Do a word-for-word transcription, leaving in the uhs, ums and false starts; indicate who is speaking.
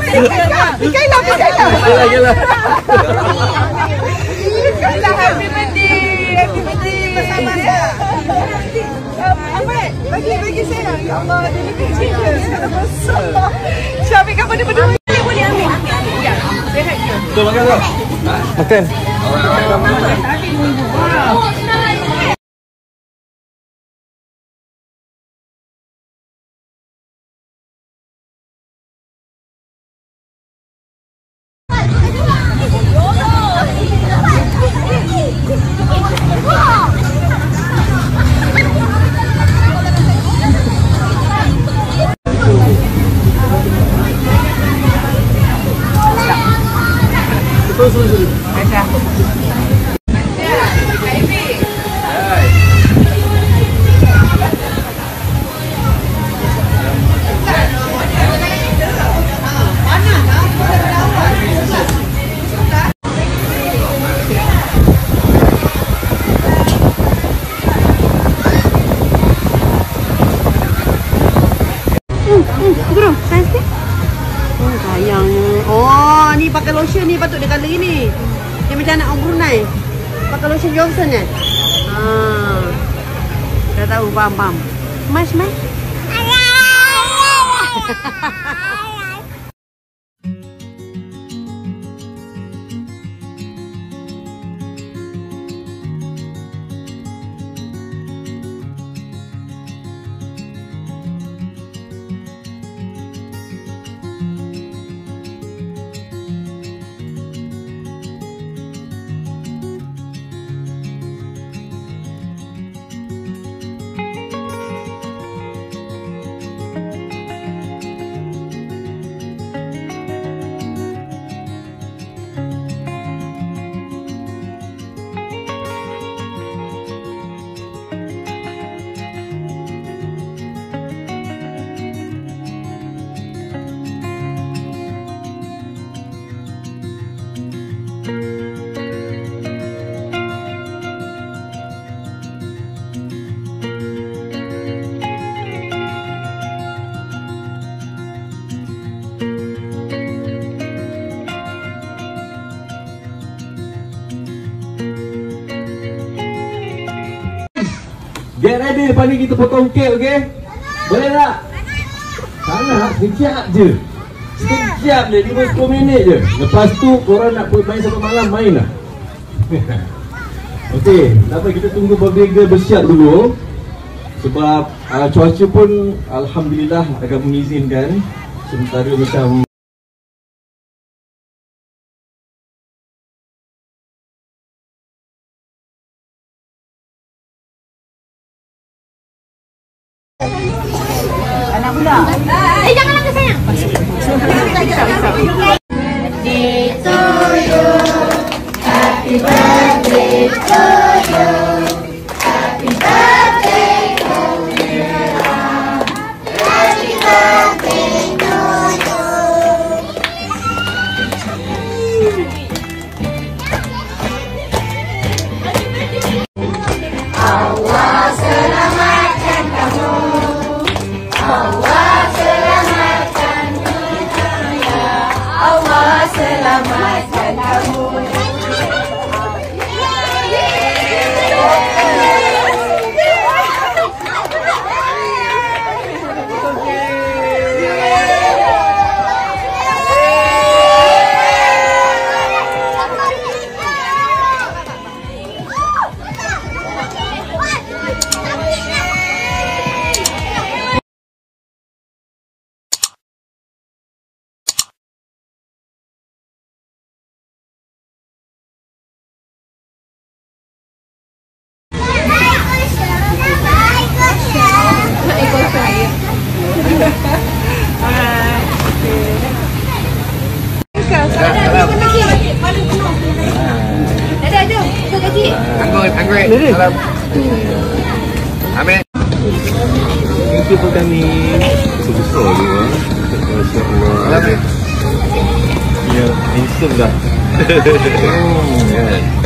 Speaker 1: Mikaela, Mikaela.
Speaker 2: Mikaela.
Speaker 1: Mikaela, happy birthday. Happy birthday. Masa-masa. Ahmad, bagi bagi saya. Ya Allah, dia ni kecil je. Sekarang besar. Syafiq, kamu ni berdua. Boleh, boleh ambil. Ya, sehat je.
Speaker 2: Betul, makan tak? Makan.
Speaker 1: Tadi nunggu.
Speaker 3: Bro, cantik. Oh, sayangnya. Oh, ni pakai lotion ni patut dia colour ni. Dia macam anak orang Brunei. Pakai lotion Johnson kan? Ha. Dah tahu, faham, faham. Mas, mas.
Speaker 2: Get ready, lepas ni kita potong kek, okey? Boleh tak? Sangat, sekejap je. Sekejap je, lima sepuluh minit je. Lepas tu, korang nak main sampai malam, main lah. Okey, tak apa, kita tunggu birthday girl bersiap dulu. Sebab uh, cuaca pun Alhamdulillah agak mengizinkan. Sementara macam
Speaker 3: Anak pula. Eh, jangan langgar sayang. Birthday to you. Happy birthday to you. Happy birthday to you. Happy birthday to you. Allah selamatkan kamu. Allah selamatkan kita ya. Allah selamatkan kamu.
Speaker 2: Anggur, anggur. Salam. Amin. Itu bukan ni besar dia. Masya-Allah. Ya, instant dah. Oh, kan.